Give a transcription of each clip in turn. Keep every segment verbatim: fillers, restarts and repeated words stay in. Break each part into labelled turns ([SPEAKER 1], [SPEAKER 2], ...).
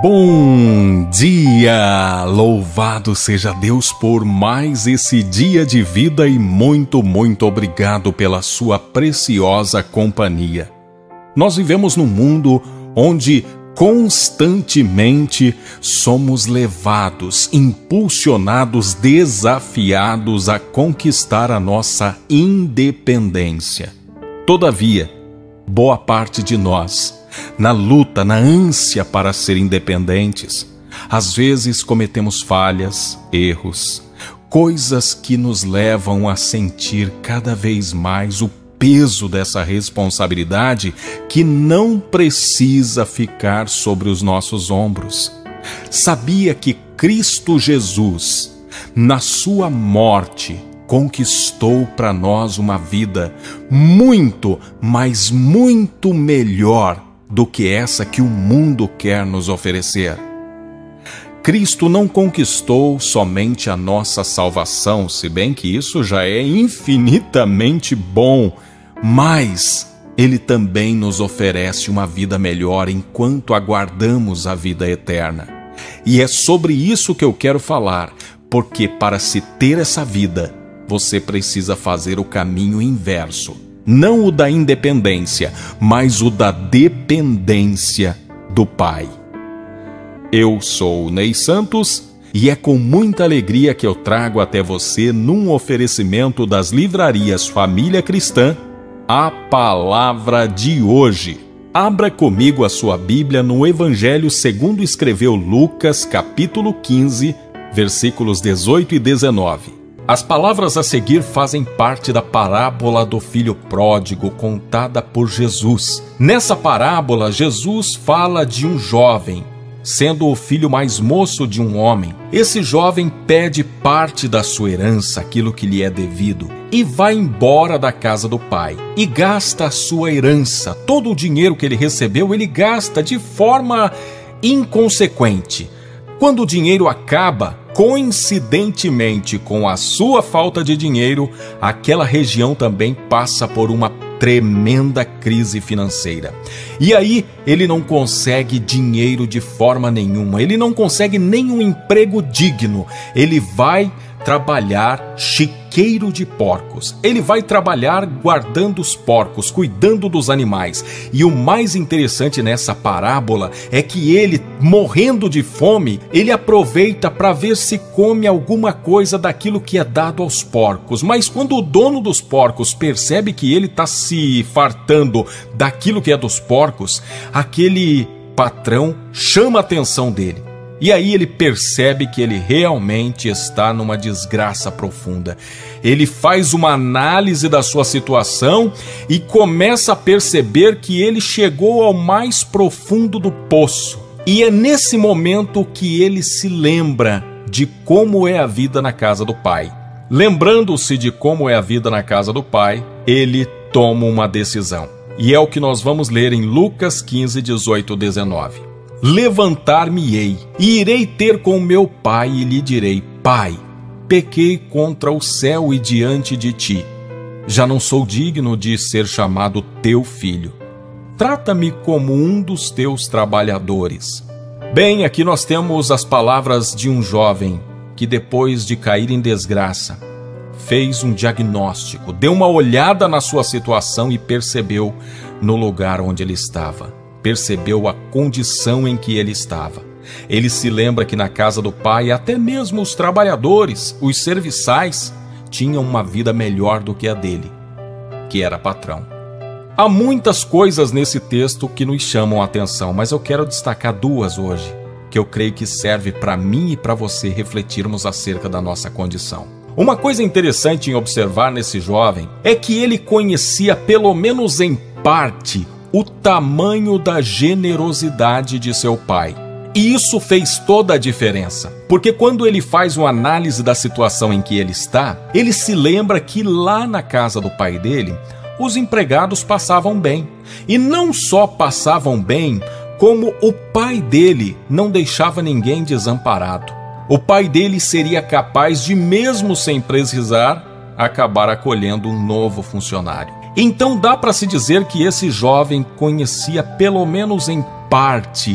[SPEAKER 1] Bom dia! Louvado seja Deus por mais esse dia de vida e muito, muito obrigado pela sua preciosa companhia. Nós vivemos num mundo onde constantemente somos levados, impulsionados, desafiados a conquistar a nossa independência. Todavia, boa parte de nós, na luta, na ânsia para ser independentes, às vezes cometemos falhas, erros, coisas que nos levam a sentir cada vez mais o peso dessa responsabilidade que não precisa ficar sobre os nossos ombros. Sabia que Cristo Jesus, na sua morte, conquistou para nós uma vida muito, mas muito melhor do que essa que o mundo quer nos oferecer. Cristo não conquistou somente a nossa salvação, se bem que isso já é infinitamente bom, mas Ele também nos oferece uma vida melhor enquanto aguardamos a vida eterna. E é sobre isso que eu quero falar, porque para se ter essa vida, você precisa fazer o caminho inverso. Não o da independência, mas o da dependência do Pai. Eu sou o Ney Santos e é com muita alegria que eu trago até você, num oferecimento das livrarias Família Cristã, a palavra de hoje. Abra comigo a sua Bíblia no Evangelho segundo escreveu Lucas, capítulo quinze, versículos dezoito e dezenove. As palavras a seguir fazem parte da parábola do filho pródigo contada por Jesus. Nessa parábola, Jesus fala de um jovem, sendo o filho mais moço de um homem. Esse jovem pede parte da sua herança, aquilo que lhe é devido, e vai embora da casa do pai e gasta a sua herança. Todo o dinheiro que ele recebeu, ele gasta de forma inconsequente. Quando o dinheiro acaba, coincidentemente com a sua falta de dinheiro, aquela região também passa por uma tremenda crise financeira. E aí ele não consegue dinheiro de forma nenhuma, ele não consegue nenhum emprego digno. Ele vai trabalhar chiqueiro de porcos. Ele vai trabalhar guardando os porcos, cuidando dos animais. E o mais interessante nessa parábola é que ele, morrendo de fome, ele aproveita para ver se come alguma coisa daquilo que é dado aos porcos. Mas quando o dono dos porcos percebe que ele está se fartando daquilo que é dos porcos, aquele patrão chama a atenção dele. E aí ele percebe que ele realmente está numa desgraça profunda. Ele faz uma análise da sua situação e começa a perceber que ele chegou ao mais profundo do poço. E é nesse momento que ele se lembra de como é a vida na casa do pai. Lembrando-se de como é a vida na casa do pai, ele toma uma decisão. E é o que nós vamos ler em Lucas quinze, dezoito e dezenove. Levantar-me-ei, e irei ter com meu pai, e lhe direi: Pai, pequei contra o céu e diante de ti. Já não sou digno de ser chamado teu filho. Trata-me como um dos teus trabalhadores. Bem, aqui nós temos as palavras de um jovem que, depois de cair em desgraça, fez um diagnóstico, deu uma olhada na sua situação e percebeu no lugar onde ele estava. Percebeu a condição em que ele estava. Ele se lembra que na casa do pai, até mesmo os trabalhadores, os serviçais, tinham uma vida melhor do que a dele, que era patrão. Há muitas coisas nesse texto que nos chamam a atenção, mas eu quero destacar duas hoje, que eu creio que serve para mim e para você refletirmos acerca da nossa condição. Uma coisa interessante em observar nesse jovem é que ele conhecia, pelo menos em parte, o tamanho da generosidade de seu pai. E isso fez toda a diferença, porque quando ele faz uma análise da situação em que ele está, ele se lembra que lá na casa do pai dele, os empregados passavam bem. E não só passavam bem, como o pai dele não deixava ninguém desamparado. O pai dele seria capaz de, mesmo sem precisar, acabar acolhendo um novo funcionário. Então dá para se dizer que esse jovem conhecia, pelo menos em parte,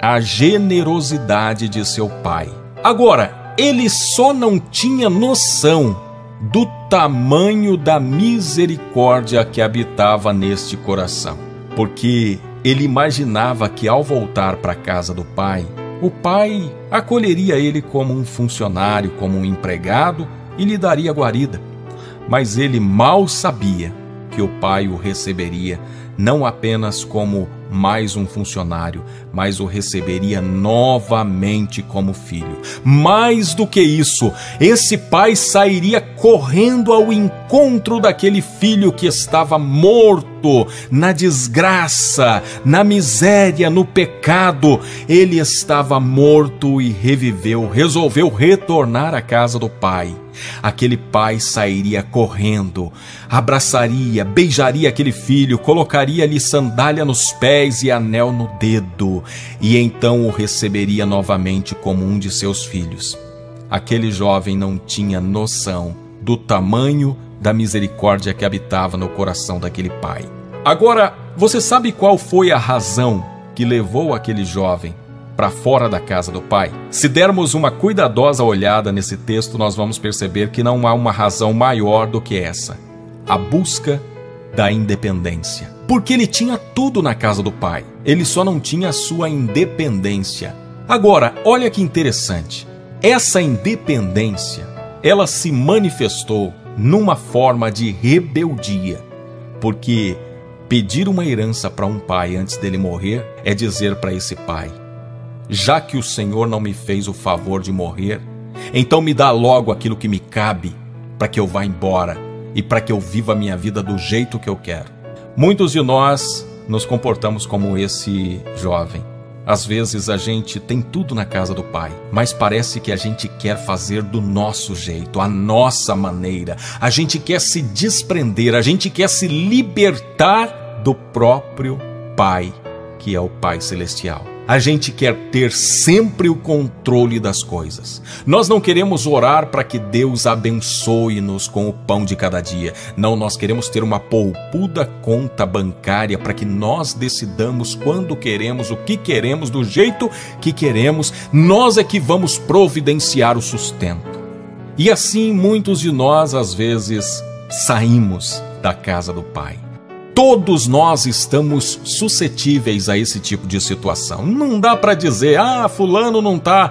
[SPEAKER 1] a generosidade de seu pai. Agora, ele só não tinha noção do tamanho da misericórdia que habitava neste coração, porque ele imaginava que ao voltar para a casa do pai, o pai acolheria ele como um funcionário, como um empregado e lhe daria guarida. Mas ele mal sabia que o pai o receberia não apenas como mais um funcionário, mas o receberia novamente como filho. Mais do que isso, esse pai sairia correndo ao encontro daquele filho que estava morto, na desgraça, na miséria, no pecado. Ele estava morto e reviveu, resolveu retornar à casa do pai. Aquele pai sairia correndo, abraçaria, beijaria aquele filho, colocaria-lhe sandália nos pés e anel no dedo, e então o receberia novamente como um de seus filhos. Aquele jovem não tinha noção do tamanho da misericórdia que habitava no coração daquele pai. Agora, você sabe qual foi a razão que levou aquele jovem para fora da casa do pai? Se dermos uma cuidadosa olhada nesse texto, nós vamos perceber que não há uma razão maior do que essa: a busca da independência. Porque ele tinha tudo na casa do pai, ele só não tinha a sua independência. Agora, olha que interessante, essa independência, ela se manifestou numa forma de rebeldia, porque pedir uma herança para um pai antes dele morrer é dizer para esse pai: já que o Senhor não me fez o favor de morrer, então me dá logo aquilo que me cabe, para que eu vá embora e para que eu viva a minha vida do jeito que eu quero. Muitos de nós nos comportamos como esse jovem. Às vezes a gente tem tudo na casa do pai, mas parece que a gente quer fazer do nosso jeito, a nossa maneira. A gente quer se desprender, a gente quer se libertar do próprio pai, que é o Pai Celestial. A gente quer ter sempre o controle das coisas. Nós não queremos orar para que Deus abençoe-nos com o pão de cada dia. Não, nós queremos ter uma poupuda conta bancária para que nós decidamos quando queremos, o que queremos, do jeito que queremos. Nós é que vamos providenciar o sustento. E assim muitos de nós às vezes saímos da casa do Pai. Todos nós estamos suscetíveis a esse tipo de situação. Não dá para dizer, ah, fulano não tá.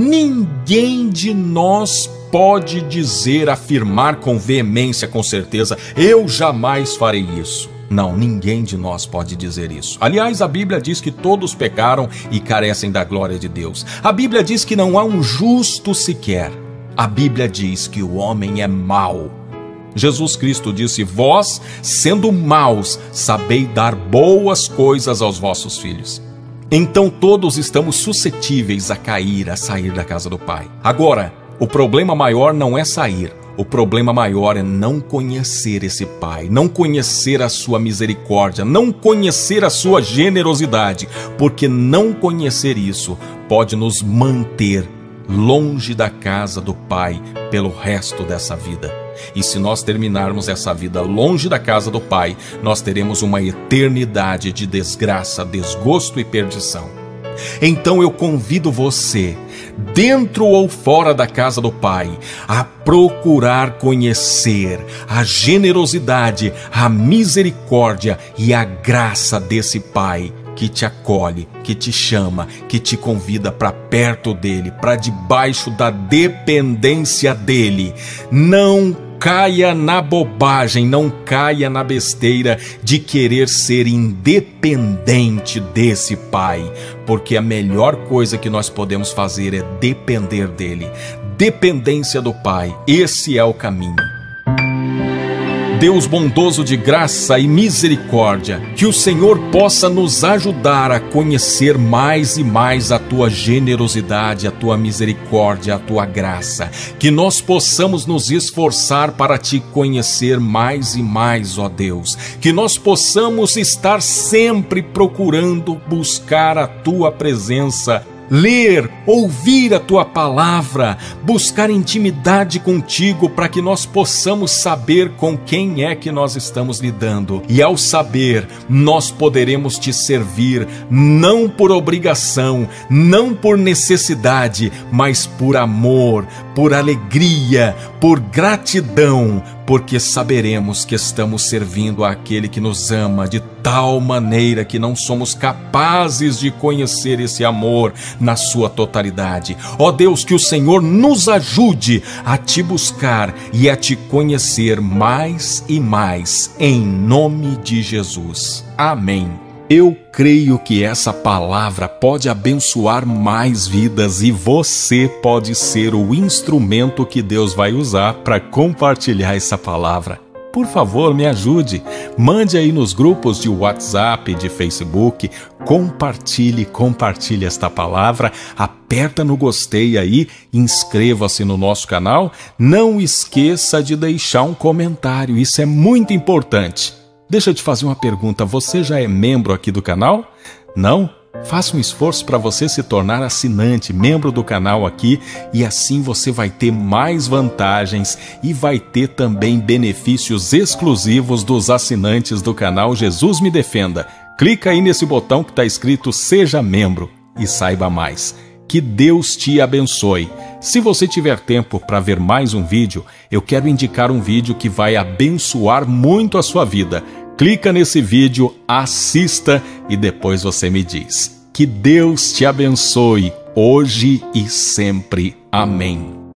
[SPEAKER 1] Ninguém de nós pode dizer, afirmar com veemência, com certeza, eu jamais farei isso. Não, ninguém de nós pode dizer isso. Aliás, a Bíblia diz que todos pecaram e carecem da glória de Deus. A Bíblia diz que não há um justo sequer. A Bíblia diz que o homem é mau. Jesus Cristo disse, vós, sendo maus, sabeis dar boas coisas aos vossos filhos. Então todos estamos suscetíveis a cair, a sair da casa do Pai. Agora, o problema maior não é sair. O problema maior é não conhecer esse Pai, não conhecer a sua misericórdia, não conhecer a sua generosidade, porque não conhecer isso pode nos manter longe da casa do Pai pelo resto dessa vida. E se nós terminarmos essa vida longe da casa do Pai, nós teremos uma eternidade de desgraça, desgosto e perdição. Então eu convido você, dentro ou fora da casa do Pai, a procurar conhecer a generosidade, a misericórdia e a graça desse Pai que te acolhe, que te chama, que te convida para perto dele, para debaixo da dependência dele. Não caia na bobagem, não caia na besteira de querer ser independente desse Pai, porque a melhor coisa que nós podemos fazer é depender dele. Dependência do Pai, esse é o caminho. Deus bondoso de graça e misericórdia, que o Senhor possa nos ajudar a conhecer mais e mais a Tua generosidade, a Tua misericórdia, a Tua graça. Que nós possamos nos esforçar para Te conhecer mais e mais, ó Deus. Que nós possamos estar sempre procurando buscar a Tua presença ler, ouvir a Tua palavra, buscar intimidade contigo para que nós possamos saber com quem é que nós estamos lidando. E ao saber, nós poderemos Te servir, não por obrigação, não por necessidade, mas por amor, por alegria, por gratidão, porque saberemos que estamos servindo àquele que nos ama de tal maneira que não somos capazes de conhecer esse amor na sua totalidade. Ó Deus, que o Senhor nos ajude a Te buscar e a Te conhecer mais e mais, em nome de Jesus. Amém. Eu creio que essa palavra pode abençoar mais vidas e você pode ser o instrumento que Deus vai usar para compartilhar essa palavra. Por favor, me ajude. Mande aí nos grupos de WhatsApp, de Facebook, compartilhe, compartilhe esta palavra, aperta no gostei aí, inscreva-se no nosso canal. Não esqueça de deixar um comentário, isso é muito importante. Deixa eu te fazer uma pergunta, você já é membro aqui do canal? Não? Faça um esforço para você se tornar assinante, membro do canal aqui, e assim você vai ter mais vantagens e vai ter também benefícios exclusivos dos assinantes do canal Jesus Me Defenda. Clica aí nesse botão que está escrito Seja Membro e saiba mais. Que Deus te abençoe. Se você tiver tempo para ver mais um vídeo, eu quero indicar um vídeo que vai abençoar muito a sua vida. Clica nesse vídeo, assista e depois você me diz. Que Deus te abençoe, hoje e sempre. Amém.